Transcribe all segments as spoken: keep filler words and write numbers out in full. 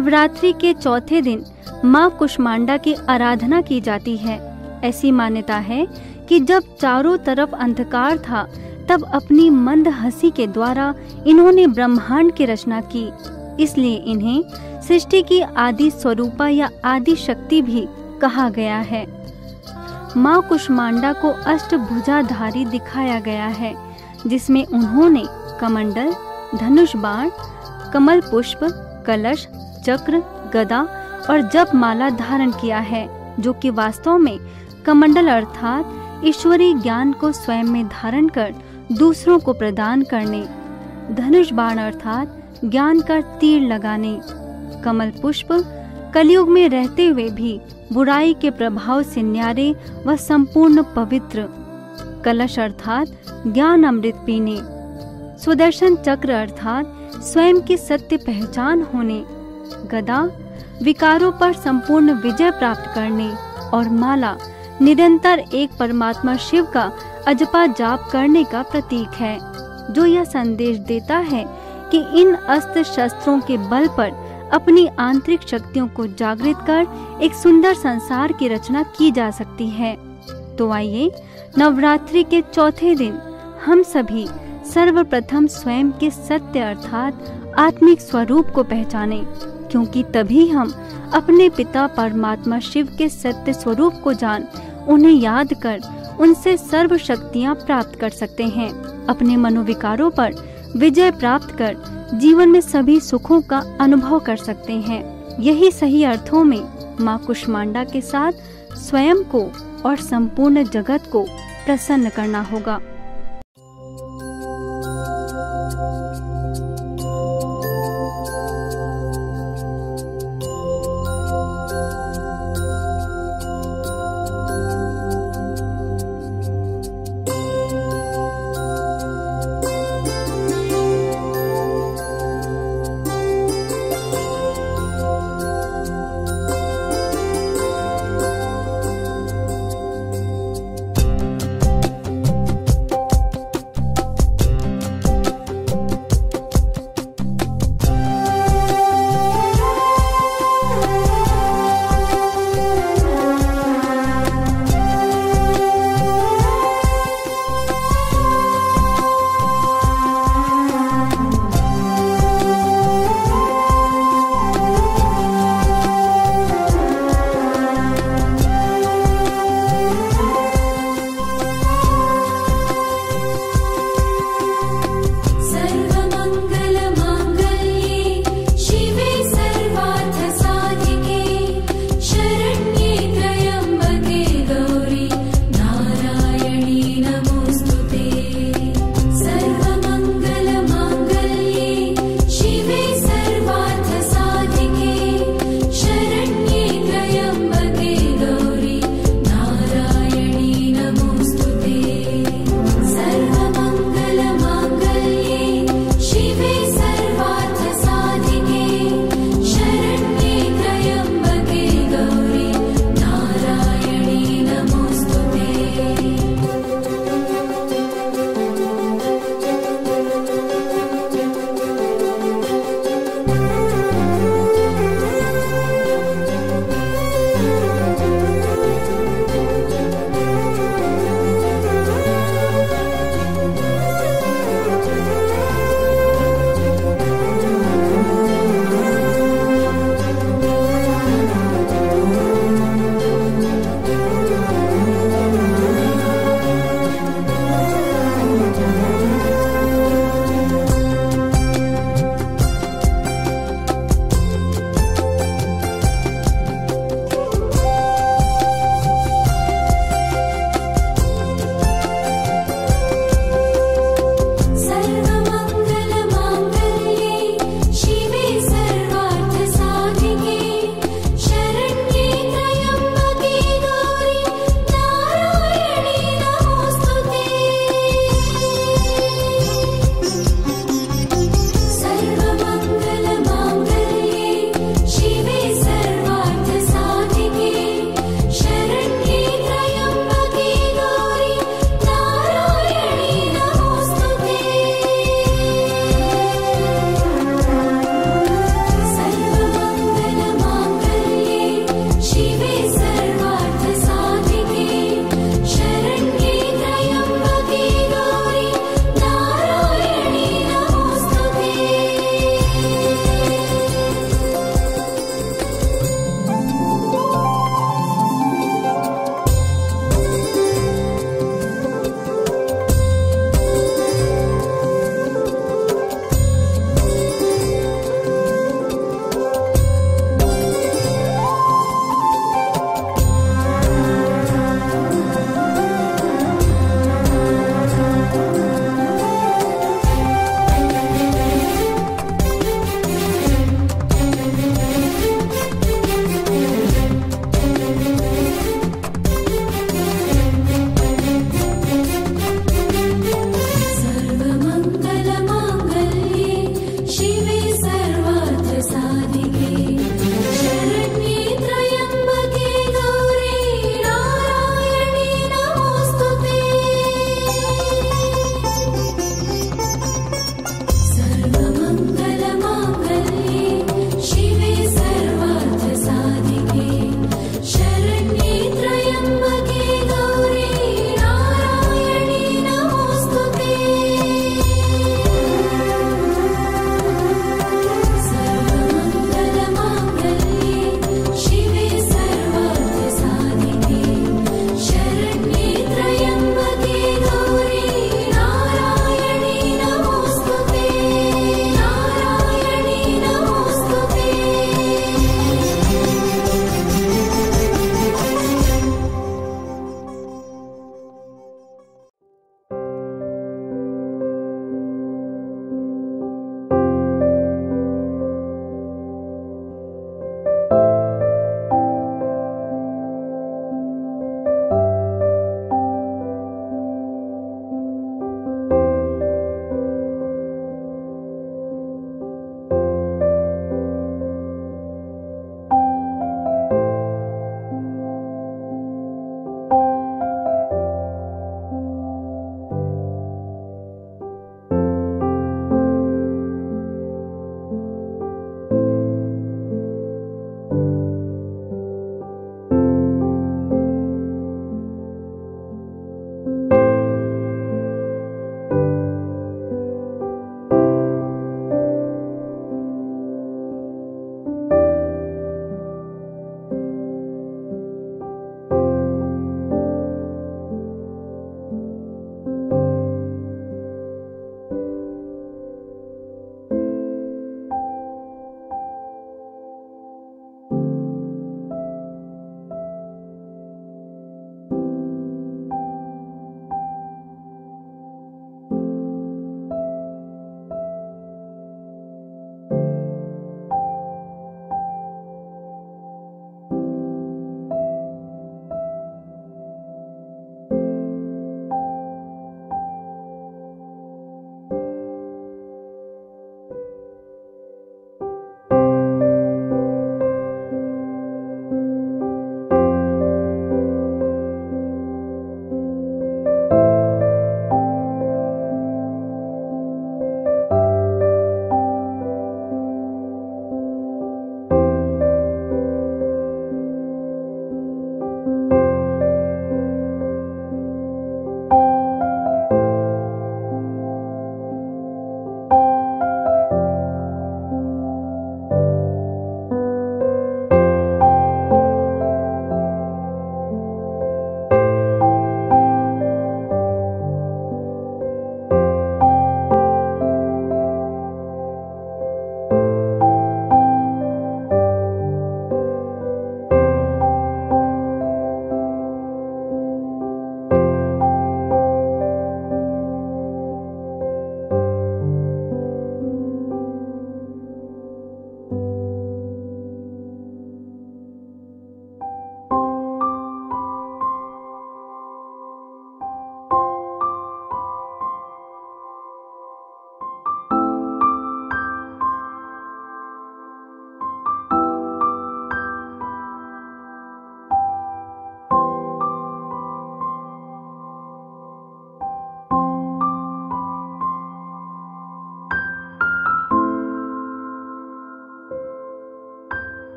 नवरात्रि के चौथे दिन माँ कुष्मांडा की आराधना की जाती है। ऐसी मान्यता है कि जब चारों तरफ अंधकार था तब अपनी मंद हंसी के द्वारा इन्होंने ब्रह्मांड की रचना की, इसलिए इन्हें सृष्टि की आदि स्वरूपा या आदि शक्ति भी कहा गया है। माँ कुष्मांडा को अष्टभुजाधारी दिखाया गया है, जिसमें उन्होंने कमंडल, धनुष बाण, कमल पुष्प, कलश, चक्र, गदा और जप माला धारण किया है, जो कि वास्तव में कमंडल अर्थात ईश्वरीय ज्ञान को स्वयं में धारण कर दूसरों को प्रदान करने, धनुष बाण अर्थात ज्ञान का तीर लगाने, कमल पुष्प कलयुग में रहते हुए भी बुराई के प्रभाव से न्यारे व संपूर्ण पवित्र, कलश अर्थात ज्ञान अमृत पीने, सुदर्शन चक्र अर्थात स्वयं की सत्य पहचान होने, गदा विकारों पर संपूर्ण विजय प्राप्त करने और माला निरंतर एक परमात्मा शिव का अजपा जाप करने का प्रतीक है, जो यह संदेश देता है कि इन अस्त्र शस्त्रों के बल पर अपनी आंतरिक शक्तियों को जागृत कर एक सुंदर संसार की रचना की जा सकती है। तो आइए नवरात्रि के चौथे दिन हम सभी सर्वप्रथम स्वयं के सत्य अर्थात आत्मिक स्वरूप को पहचानें, क्योंकि तभी हम अपने पिता परमात्मा शिव के सत्य स्वरूप को जान उन्हें याद कर उनसे सर्व शक्तियाँ प्राप्त कर सकते हैं। अपने मनोविकारों पर विजय प्राप्त कर जीवन में सभी सुखों का अनुभव कर सकते हैं। यही सही अर्थों में माँ कुष्मांडा के साथ स्वयं को और संपूर्ण जगत को प्रसन्न करना होगा।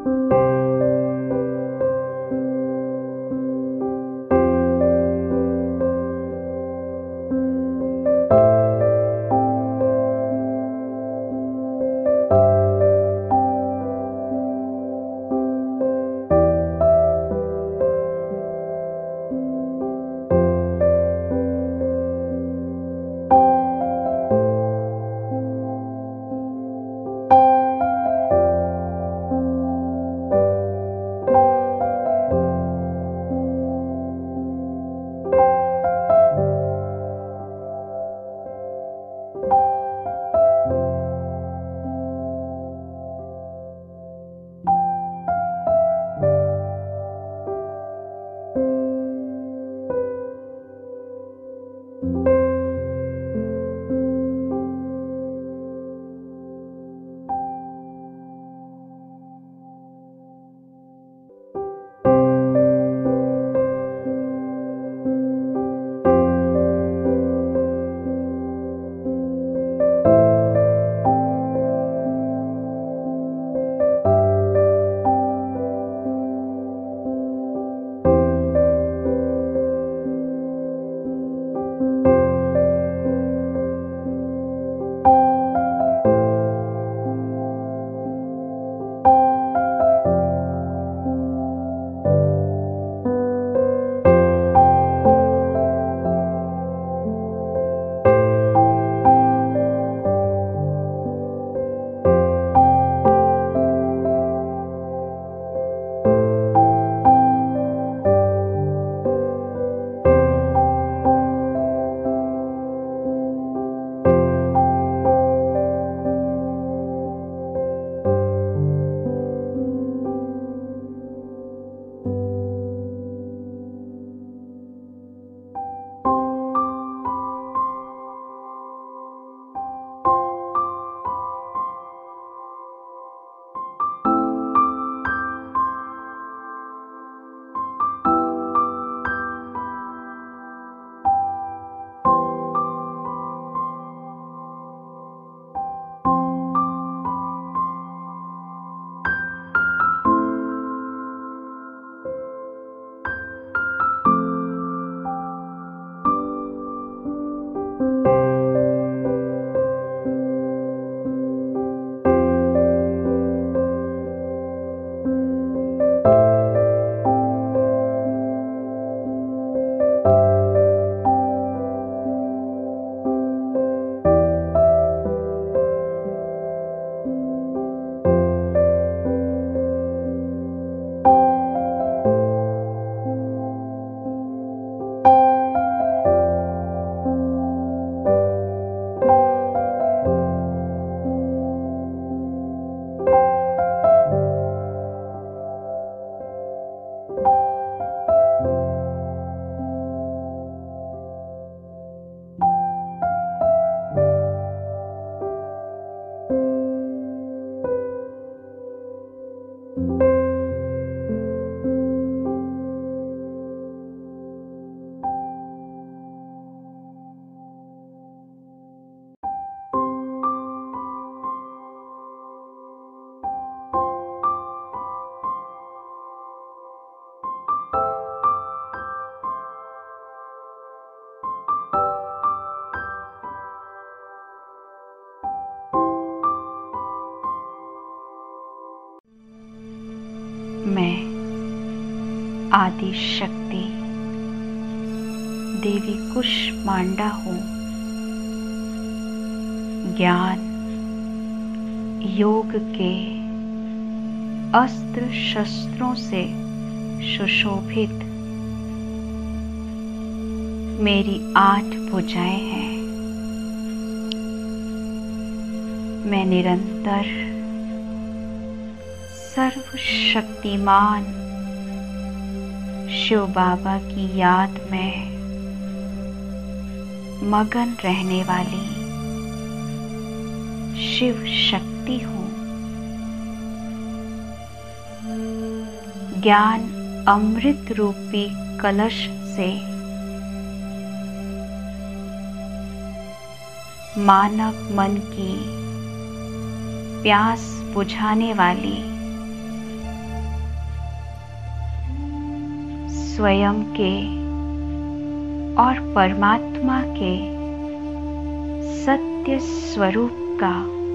मैं आदि शक्ति देवी कुष्मांडा हूँ। ज्ञान योग के अस्त्र शस्त्रों से सुशोभित मेरी आठ भुजाएं हैं। मैं निरंतर सर्वशक्तिमान शिव बाबा की याद में मगन रहने वाली शिव शक्ति हूँ। ज्ञान अमृत रूपी कलश से मानव मन की प्यास बुझाने वाली स्वयं के और परमात्मा के सत्य स्वरूप का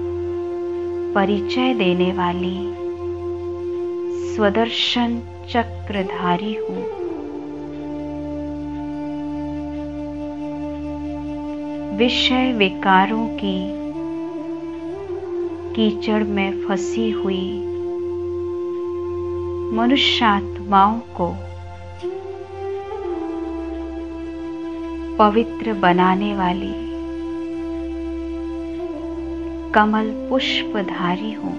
परिचय देने वाली स्वदर्शन चक्रधारी हूँ। विषय विकारों की कीचड़ में फंसी हुई मनुष्यात्माओं को पवित्र बनाने वाली कमल पुष्पधारी हूँ।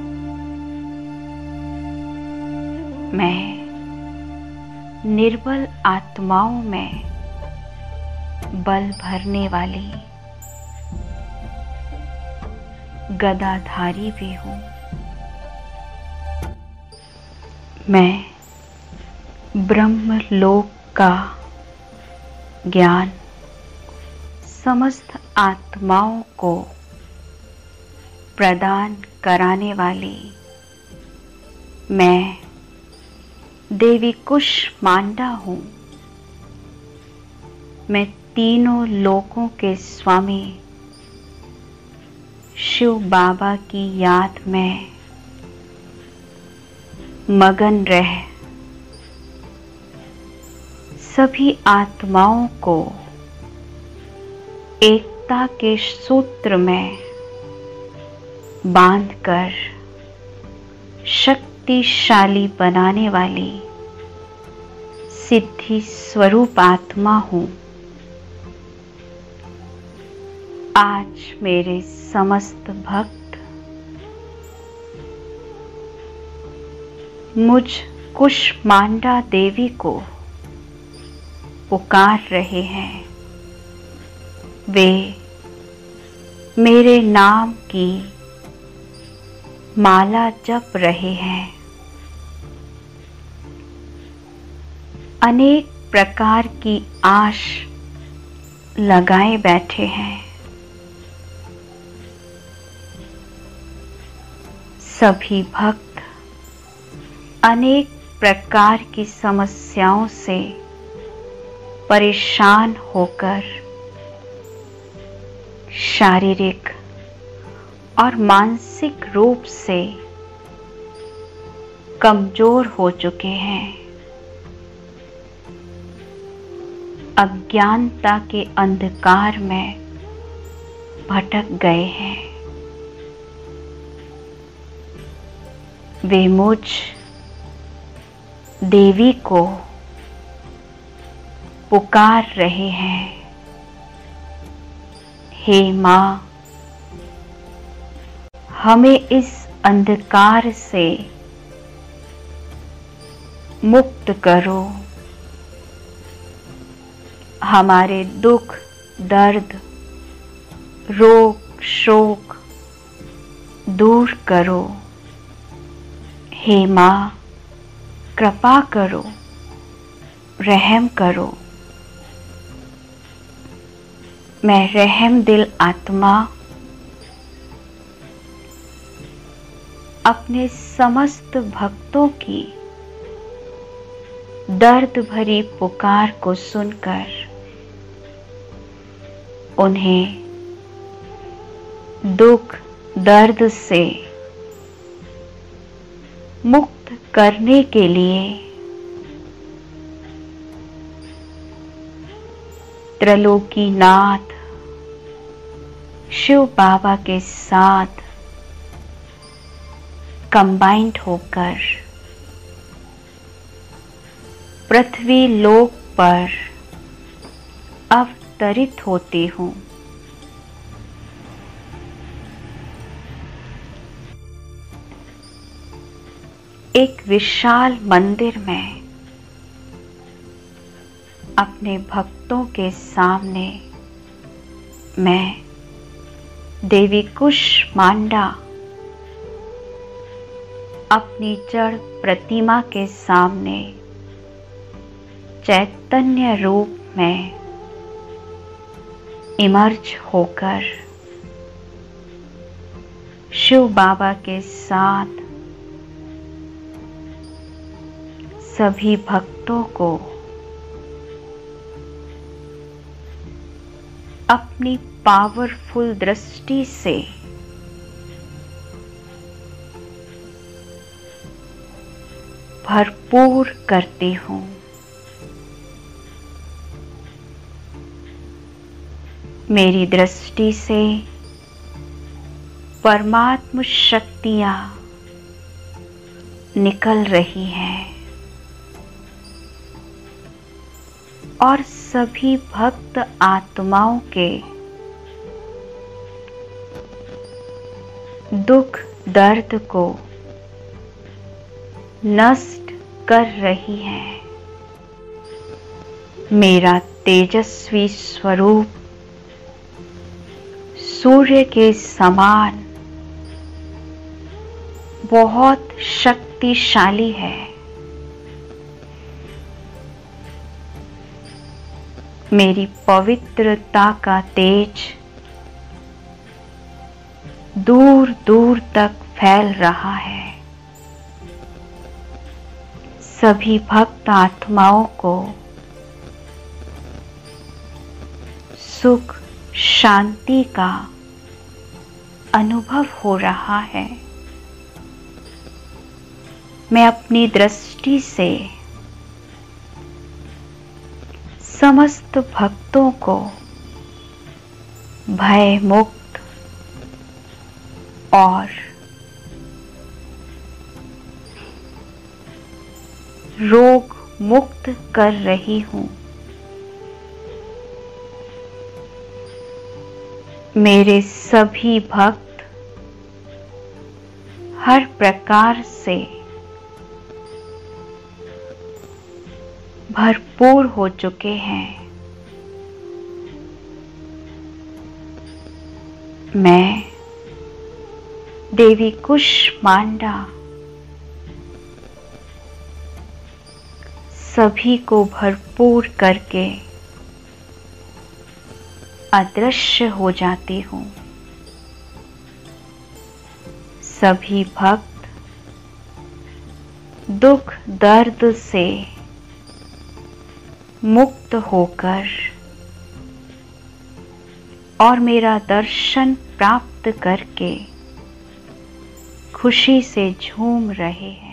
मैं निर्बल आत्माओं में बल भरने वाली गदाधारी भी हूँ। मैं ब्रह्मलोक का ज्ञान समस्त आत्माओं को प्रदान कराने वाली मैं देवी कुष्मांडा हूँ। मैं तीनों लोकों के स्वामी शिव बाबा की याद में मगन रह सभी आत्माओं को एकता के सूत्र में बांधकर शक्तिशाली बनाने वाली सिद्धि स्वरूप आत्मा हूँ। आज मेरे समस्त भक्त मुझ कुष्मांडा देवी को पुकार रहे हैं। वे मेरे नाम की माला जप रहे हैं। अनेक प्रकार की आश लगाए बैठे हैं। सभी भक्त अनेक प्रकार की समस्याओं से परेशान होकर शारीरिक और मानसिक रूप से कमजोर हो चुके हैं। अज्ञानता के अंधकार में भटक गए हैं। वे मुझ देवी को पुकार रहे हैं। हे माँ, हमें इस अंधकार से मुक्त करो। हमारे दुख, दर्द, रोग, शोक दूर करो। हे माँ, कृपा करो, रहम करो। मैं रहम दिल आत्मा अपने समस्त भक्तों की दर्द भरी पुकार को सुनकर उन्हें दुख, दर्द से मुक्त करने के लिए त्रिलोकीनाथ शिव बाबा के साथ कंबाइंड होकर पृथ्वी लोक पर अवतरित होती हूँ। एक विशाल मंदिर में अपने भक्तों के सामने मैं देवी कुष्मांडा अपनी जड़ प्रतिमा के सामने चैतन्य रूप में इमर्ज होकर शिव बाबा के साथ सभी भक्तों को अपनी पावरफुल दृष्टि से भरपूर करती हूँ। मेरी दृष्टि से परमात्म शक्तियाँ निकल रही हैं और सभी भक्त आत्माओं के दुख दर्द को नष्ट कर रही है। मेरा तेजस्वी स्वरूप सूर्य के समान बहुत शक्तिशाली है। मेरी पवित्रता का तेज दूर दूर तक फैल रहा है। सभी भक्त आत्माओं को सुख शांति का अनुभव हो रहा है। मैं अपनी दृष्टि से समस्त भक्तों को भय मुक्त और रोग मुक्त कर रही हूँ। मेरे सभी भक्त हर प्रकार से भरपूर हो चुके हैं। मैं देवी कुष्मांडा सभी को भरपूर करके अदृश्य हो जाती हूँ। सभी भक्त दुख दर्द से मुक्त होकर और मेरा दर्शन प्राप्त करके खुशी से झूम रहे हैं।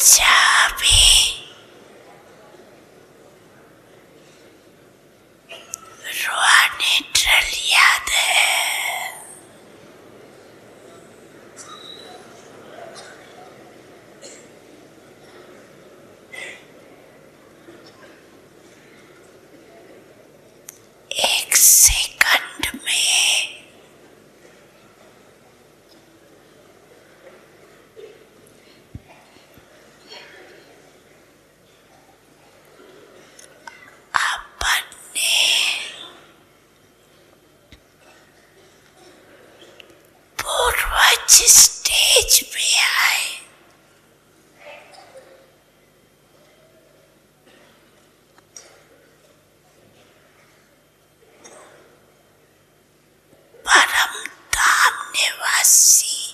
चाबी रूहानी ट्रेल याद है। एक सेकंड में जिस स्टेज पे आए परम धाम निवासी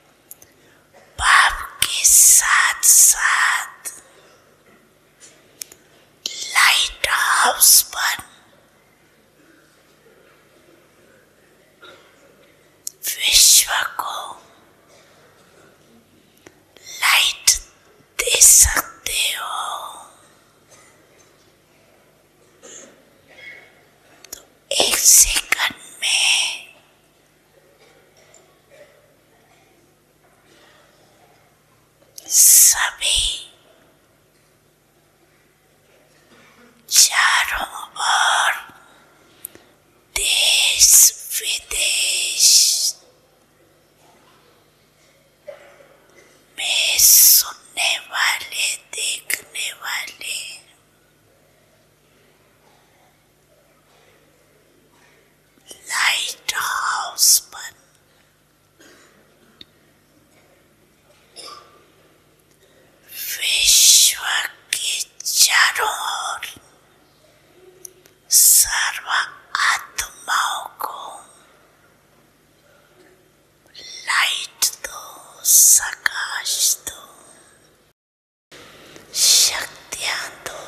बाप के साथ साथ लाइट हाउस पर विश्व को लाइट दे सकते हो। तो एक सेकंड में सभी चारों ओर देश विदेश में सुनने वाले देखने वाले लाइट हाउस पर विश्व के चारों ओर सर्व आत्माओं को लाइट दो, प्रकाश दो, शक्तियां दो।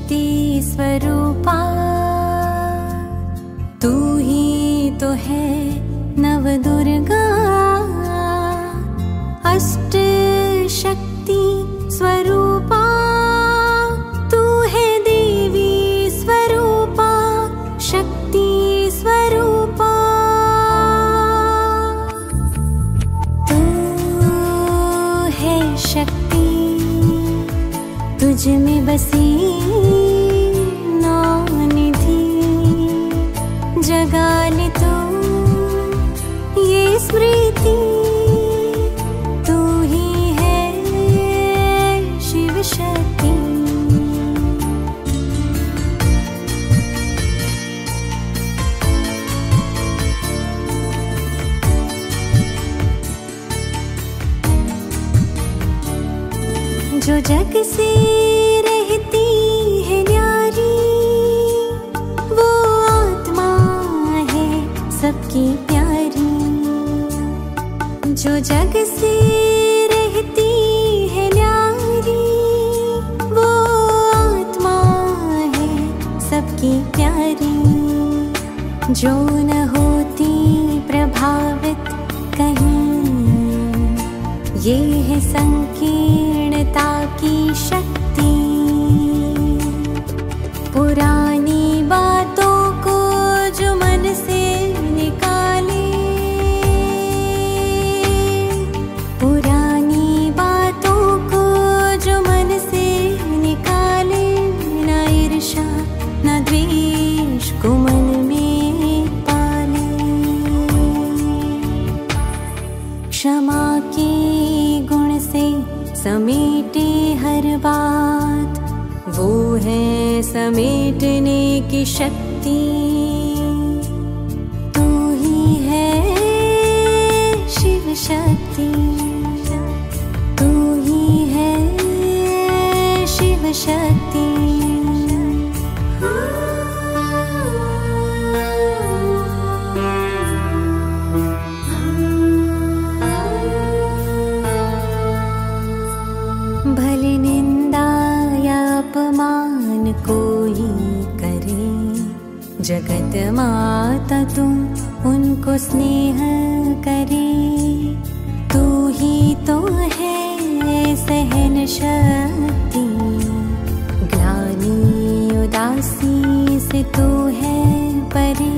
शक्ति स्वरूपा, तू ही तो है नव दुर्गा। अष्ट शक्ति स्वरूपा, तू है देवी स्वरूपा, शक्ति स्वरूपा। तू है शक्ति, तुझ में बसी नौ निधि। जगा ले तू ये स्मृति, तू ही है शिव शक्ति। जो जग से रहती है न्यारी, वो आत्मा है सबकी प्यारी। जो जग से रहती है न्यारी, वो आत्मा है सबकी प्यारी। जो न होती प्रभावित कहीं, ये है संकीर्णता की शक्ति। पुरानी बातों को जो मन से निकाले, पुरानी बातों को जो मन से निकाले। ना ईर्ष्या ना द्वेष को मन में पाले। क्षमा के गुण से समेटे हर बात, वो है समेटने की शक्ति। तू ही है शिव शक्ति, तू ही है शिव शक्ति। भले निंदा या अपमान कोई करे, जगत माता तुम उनको स्नेह करे। तू ही तो है सहन शक्ति, ग्लानि उदासी से तू है परे।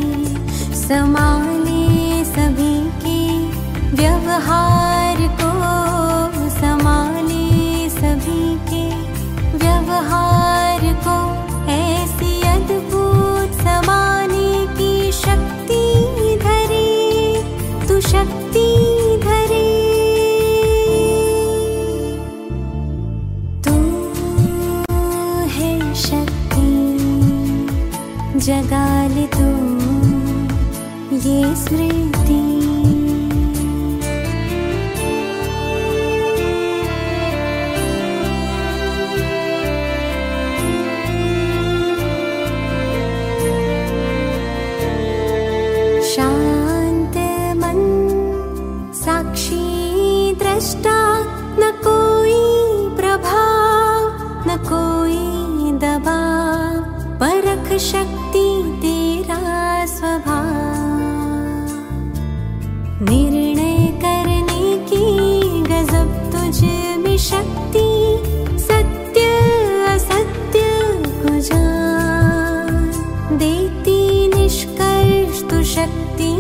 संभाले सभी के व्यवहार को, संभाले सभी के व्यवहार को। ऐसी अद्भुत समाने की शक्ति धरे, तू शक्ति धरे। तू है शक्ति, जगा ले तू ये स्मृति। शांत मन साक्षी दृष्टा, न कोई प्रभाव न कोई दबाव। परख शक्ति तेरा स्वभाव, निर्णय करने की गजब तुझ में शक्ति। सत्य असत्य को जान देती निष्कर्ष तू शक्ति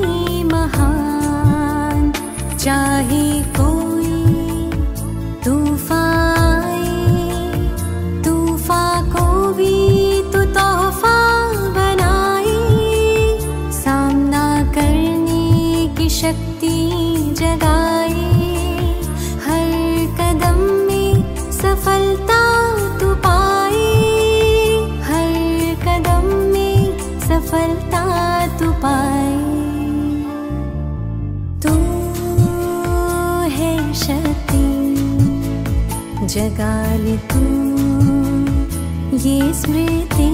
महान। चाहे कोई तूफान आए, तूफान को भी तू तोहफा बनाए। सामना करने की शक्ति जगाए, हर कदम में सफलता तू पाए। हर कदम में सफलता तू पाए। तू है शक्ति, जगा ले तू ये स्मृति।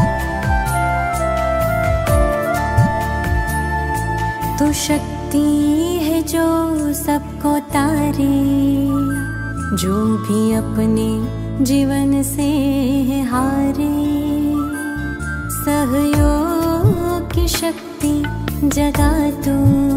तू शक्ति है जो सबको तारे, जो भी अपने जीवन से हारे। सहयोग की शक्ति जगा तू,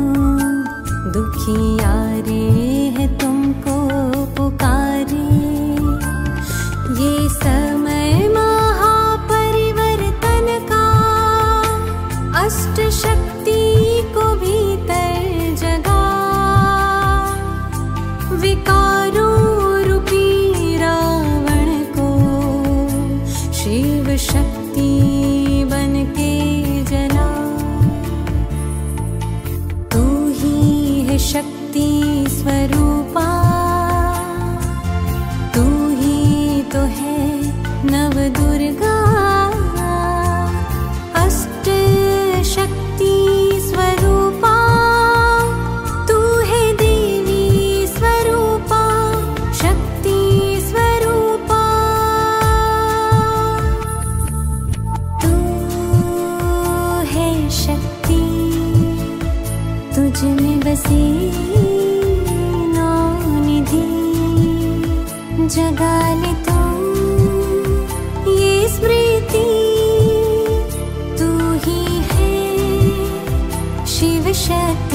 दुखियारे है तुमको पुकारे। ये समय महापरिवर्तन का, अष्ट शक्ति को भीतर जगा। विकारों रूपी रावण को शिव शक्ति बन के जला। तू ही है शक्ति स्वरूपा, तू ही तो है नव दुर्गा। अष्ट शक्ति स्वरूपा, तू है देवी स्वरूपा, शक्ति स्वरूपा। तू है शक्ति, तुझ में बसी नौ निधि। जगा ले तू ये स्मृति, तू ही है शिव शक्ति।